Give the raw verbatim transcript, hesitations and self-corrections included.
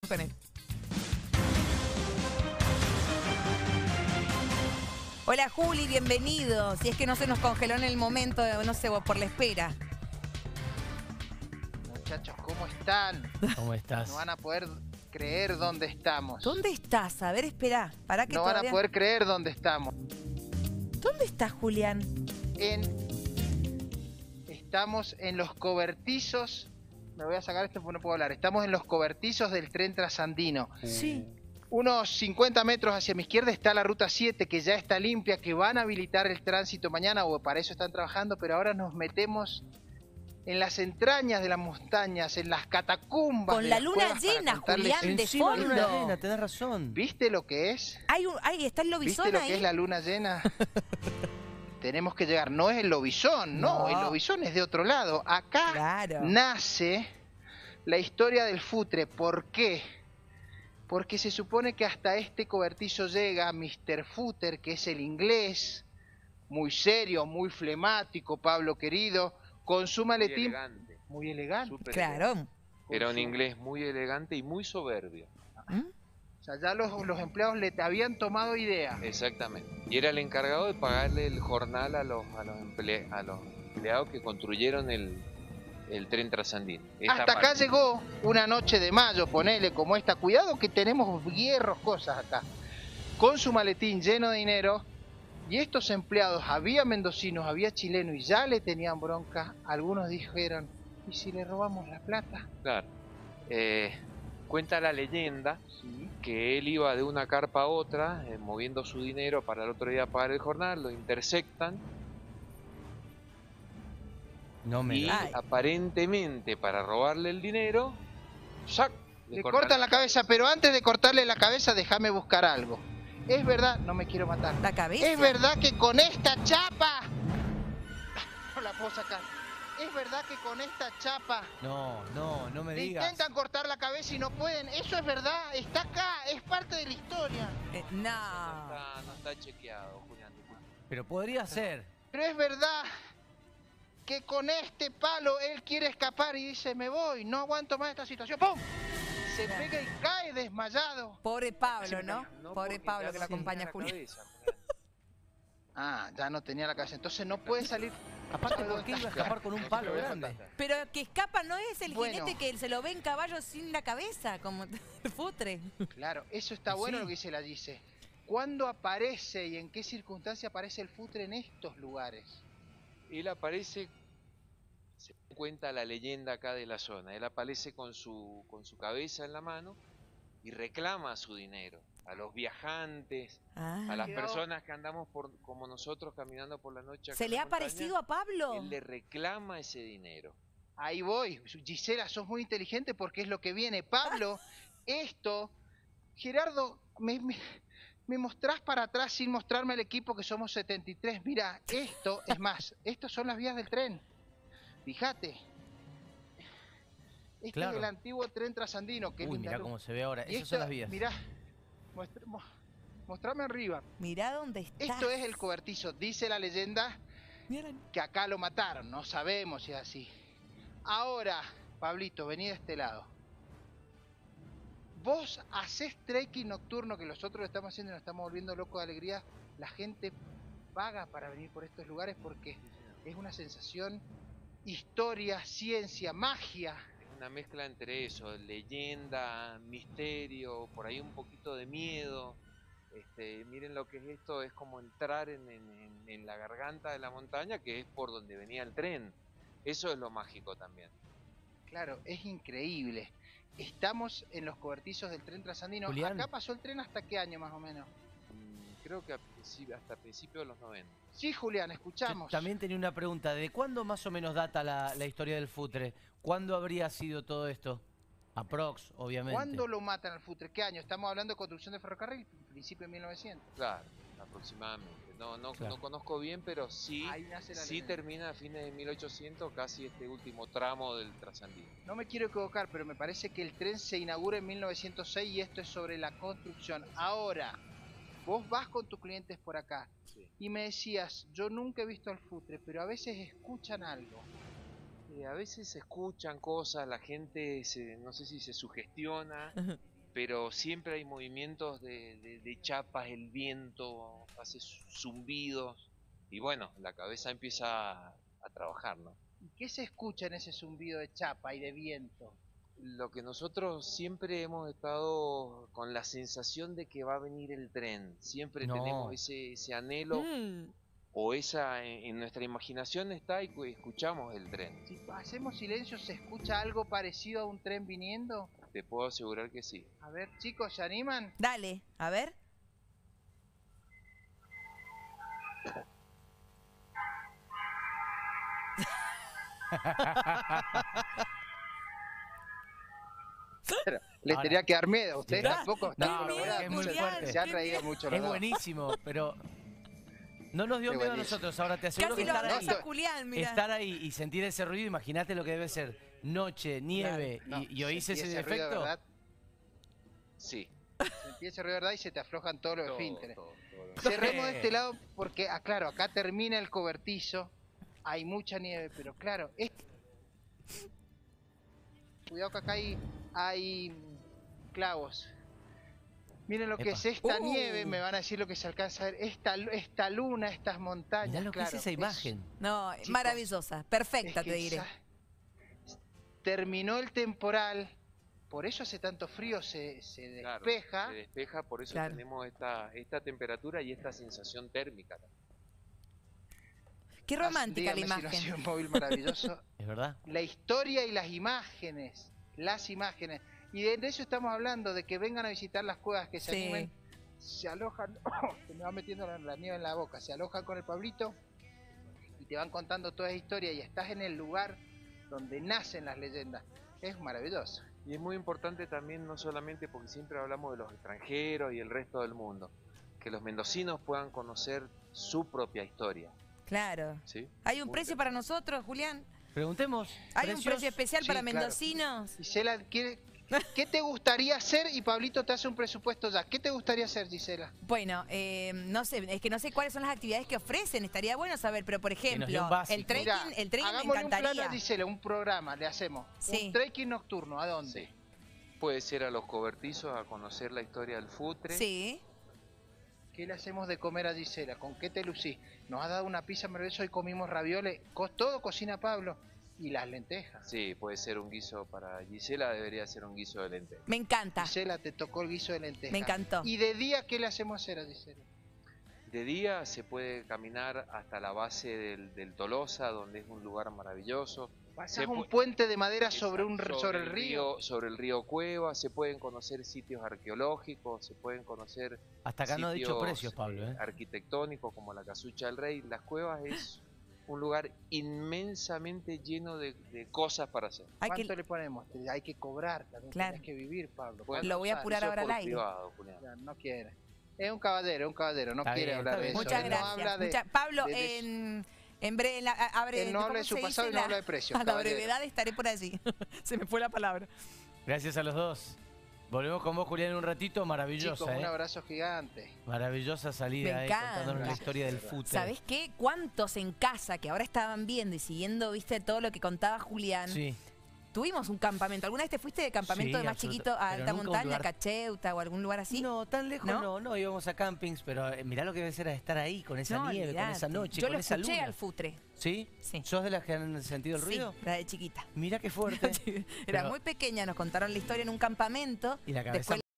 rompen. Hola Juli, bienvenido. Si es que no se nos congeló en el momento, no sé, por la espera. Muchachos, ¿cómo están? ¿Cómo estás? No van a poder creer dónde estamos. ¿Dónde estás? A ver, espera. Para que No todavía... van a poder creer dónde estamos. ¿Dónde estás, Julián? En... Estamos en los cobertizos. Me voy a sacar esto porque no puedo hablar. Estamos en los cobertizos del tren trasandino. Sí. Unos cincuenta metros hacia mi izquierda está la ruta siete, que ya está limpia, que van a habilitar el tránsito mañana, o para eso están trabajando, pero ahora nos metemos en las entrañas de las montañas, en las catacumbas. Con de la las luna cuevas para llena, contarles- Julián, de Encima de fondo. luna llena, tenés razón. ¿Viste lo que es? Hay un, hay, está el ¿Viste lobizón lo ahí. que es la luna llena? Tenemos que llegar. No es el lobizón, no, No. el lobizón es de otro lado. Acá Claro. nace la historia del futre. ¿Por qué? Porque se supone que hasta este cobertizo llega mister Futter, que es el inglés, muy serio, muy flemático, Pablo querido, con su Muy maletín elegante, muy elegante. súper Claro. elegante. Era un inglés muy elegante y muy soberbio. ¿Mm? O sea, ya los, los empleados le habían tomado idea. Exactamente. Y era el encargado de pagarle el jornal a los, a los, emple- a los empleados que construyeron el, el tren trasandino. Esta Hasta acá parte. llegó una noche de mayo, ponele como esta. Cuidado que tenemos hierros, cosas acá. Con su maletín lleno de dinero. Y estos empleados, había mendocinos, había chilenos y ya le tenían bronca. Algunos dijeron, ¿y si le robamos la plata? Claro. Eh, cuenta la leyenda Sí. que él iba de una carpa a otra, eh, moviendo su dinero para el otro día pagar el jornal, lo intersectan No me y da. Ay. aparentemente para robarle el dinero, ¡sac! Le cortan la cabeza, pero antes de cortarle la cabeza, déjame buscar algo. Es verdad, no me quiero matar. La cabeza. Es verdad que con esta chapa... No la puedo sacar. Es verdad que con esta chapa... No, no, no me Le digas. intentan cortar la cabeza y no pueden. Eso es verdad. Está acá. Es parte de la historia. Eh, No no. está, no está chequeado, Julián. disculpa. Pero podría ser. Pero es verdad que con este palo él quiere escapar y dice, me voy, no aguanto más esta situación. ¡Pum! Se pega y cae desmayado. Pobre Pablo, ¿no? No, Pobre porque Pablo ya que no lo acompaña tenía a la Julián. cabeza, Julián. Ah, ya no tenía la cabeza. Entonces no puede salir. Aparte, ¿por qué iba a escapar con un palo grande? Pero que escapa no es el Bueno. jinete que se lo ve en caballo sin la cabeza, como el futre. Claro, eso está bueno Sí. lo que dice la dice. ¿Cuándo aparece y en qué circunstancia aparece el futre en estos lugares? Él aparece, se cuenta la leyenda acá de la zona, él aparece con su, con su cabeza en la mano y reclama su dinero a los viajantes, Ah. a las Quedó- personas que andamos por, como nosotros caminando por la noche acá ¿Se en le la ha montaña. parecido a Pablo? Él le reclama ese dinero. Ahí voy. Gisela, sos muy inteligente porque es lo que viene. Pablo, esto... Gerardo, me, me, me mostrás para atrás sin mostrarme el equipo que somos setenta y tres. Mira, esto, es más, estas son las vías del tren. Fíjate. Este Claro. es el antiguo tren trasandino. Qué Uy, linda mirá luz. cómo se ve ahora. Y Esas esto, son las vías. Mirá, muestra- mo- mostrame arriba. Mirá dónde está. Esto es el cobertizo. Dice la leyenda que acá lo mataron. No sabemos si es así. Ahora, Pablito, vení de este lado. Vos hacés trekking nocturno, que nosotros lo estamos haciendo y nos estamos volviendo locos de alegría. La gente paga para venir por estos lugares porque es una sensación, historia, ciencia, magia. Es una mezcla entre eso, leyenda, misterio, por ahí un poquito de miedo. Este, miren lo que es esto, es como entrar en, en- en- en la garganta de la montaña, que es por donde venía el tren. Eso es lo mágico también. Claro, es increíble. Estamos en los cobertizos del tren trasandino. Julián. Acá pasó el tren hasta qué año más o menos. Mm, Creo que a principio- hasta principios de los noventa. Sí, Julián, Yo escuchamos. también tenía una pregunta. ¿De cuándo más o menos data la, la historia del futre? ¿Cuándo habría sido todo esto? Aprox, obviamente. ¿Cuándo lo matan al futre? ¿Qué año? Estamos hablando de construcción de ferrocarril, principio de mil novecientos. Claro, aproximadamente. No, no, Claro. no conozco bien, pero sí, Ahí nace la sí leyenda. termina a fines de mil ochocientos, casi este último tramo del trasandino. No me quiero equivocar, pero me parece que el tren se inaugura en mil novecientos seis y esto es sobre la construcción. Ahora, vos vas con tus clientes por acá Sí. y me decías, yo nunca he visto al futre, pero a veces escuchan algo. Eh, a veces se escuchan cosas, la gente se, no sé si se sugestiona pero siempre hay movimientos de, de, de chapas, el viento hace zumbidos y bueno, la cabeza empieza a, a trabajar, ¿no? ¿Y qué se escucha en ese zumbido de chapa y de viento? Lo que nosotros siempre hemos estado con la sensación de que va a venir el tren, siempre No. tenemos ese, ese anhelo Mm. o esa en, en nuestra imaginación está y cu- escuchamos el tren. Si hacemos silencio, ¿se escucha algo parecido a un tren viniendo? Te puedo asegurar que sí. A ver, chicos, ¿se animan? Dale, a ver. Les Ahora- tenía que dar miedo, ustedes No, tampoco están no, por miedo, lograr es muy mucho. fuerte. Se han Qué reído miedo. mucho los Es dos. buenísimo, pero no nos dio Qué miedo a buenísimo. nosotros. Ahora te aseguro Casi que lo estar ahí, abraza Julián, mira. estar ahí y sentir ese ruido, imagínate lo que debe ser noche, nieve No, y, y oís sentí ese ruido, efecto. ¿verdad? Sí. Sentí ese ruido, ¿verdad? Y se te aflojan todos los Todo, esfínteres. todo, todo. Cerremos de este lado porque, ah, claro, acá termina el cobertizo, hay mucha nieve, pero claro, es... cuidado que acá hay, hay clavos. Miren lo que Epa. es esta Uh. nieve, me van a decir lo que se alcanza a ver, esta, lu- esta luna, estas montañas. Mirá lo que claro, es esa imagen. No, Chicos, maravillosa, perfecta, es que te diré. sa- terminó el temporal, por eso hace tanto frío, se, se Claro, despeja. se despeja, por eso Claro. tenemos esta, esta temperatura y esta sensación térmica. Qué Ah, romántica la dígame si no ha imagen. sido un móvil maravilloso. ¿Es verdad? La historia y las imágenes, las imágenes. Y de, de eso estamos hablando, de que vengan a visitar las cuevas, que se Sí. animen, se alojan, se me va metiendo la, la nieve en la boca, se alojan con el Pablito y te van contando toda esa historia y estás en el lugar donde nacen las leyendas. Es maravilloso. Y es muy importante también, no solamente porque siempre hablamos de los extranjeros y el resto del mundo, que los mendocinos puedan conocer su propia historia. Claro. ¿Sí? ¿Hay un Muy precio para nosotros, Julián? Preguntemos. ¿Hay un ¿precios? precio especial Sí, para claro. mendocinos? Gisela, ¿quiere- ¿qué te gustaría hacer? Y Pablito te hace un presupuesto ya. ¿Qué te gustaría hacer, Gisela? Bueno, eh, no sé, es que no sé cuáles son las actividades que ofrecen, estaría bueno saber, pero por nos dé un ejemplo, básico. el trekking, Mirá, el trekking me hagámosle un plan encantaría. a Gisela, un programa, le hacemos. Sí. Un trekking nocturno, ¿a dónde? Sí. Puede ser a los cobertizos a conocer la historia del futre. Sí. ¿Qué le hacemos de comer a Gisela? ¿Con qué te lucís? Nos ha dado una pizza maravillosa y comimos ravioles. Co- Todo cocina Pablo. Y las lentejas. Sí, puede ser un guiso para Gisela, debería ser un guiso de lentejas. Me encanta. Gisela, te tocó el guiso de lentejas. Me encantó. ¿Y de día qué le hacemos hacer a Gisela? De día se puede caminar hasta la base del, del Tolosa, donde es un lugar maravilloso. Pasás Se un pu- puente de madera sobre, un, Exacto, sobre, el río. Sobre el río Cueva, se pueden conocer sitios arqueológicos, se pueden conocer Hasta acá no ha dicho sitios, precios, Pablo. ¿eh? arquitectónicos como la Casucha del Rey. Las cuevas es un lugar inmensamente lleno de, de cosas para hacer. Hay ¿Cuánto que, le ponemos? Te- Hay que cobrar, también Claro. tenés que vivir, Pablo. Bueno, Lo voy a ¿Cuánto apurar Eso ahora al por aire. privado, Julián. sale? Ya, no quiere. Es un caballero, un caballero, no Está quiere bien, hablar está de bien. eso. muchas Él no gracias. habla de- Mucha- Pablo, de- de- en, en breve, la- a- abre, Él no habla de ¿cómo su se pasado y dice? no La- habla de precios, A la caballero. brevedad estaré por allí. Se me fue la palabra. Gracias a los dos. Volvemos con vos, Julián, en un ratito. Maravillosa, Chicos, un ¿eh? abrazo gigante. Maravillosa salida, Me eh, encanta. contándonos la Gracias, historia del Gisela. fútbol. ¿Sabés qué? ¿Cuántos en casa que ahora estaban viendo y siguiendo, viste, todo lo que contaba Julián? Sí. Tuvimos un campamento. ¿Alguna vez te fuiste de campamento Sí, de más absoluta- chiquito a pero alta nunca un montaña, lugar- Cacheuta o algún lugar así? No, tan lejos ¿No? no, no, íbamos a campings, pero eh, mirá lo que debe ser estar ahí, con esa No, nieve, con esa olvidate. noche, Yo con lo esa escuché luna. al futre. ¿Sí? Sí. ¿Sos de las que han sentido el ruido? Sí, la de chiquita. Mirá qué fuerte. Era Pero- muy pequeña, nos contaron la historia en un campamento. Y la cabeza Después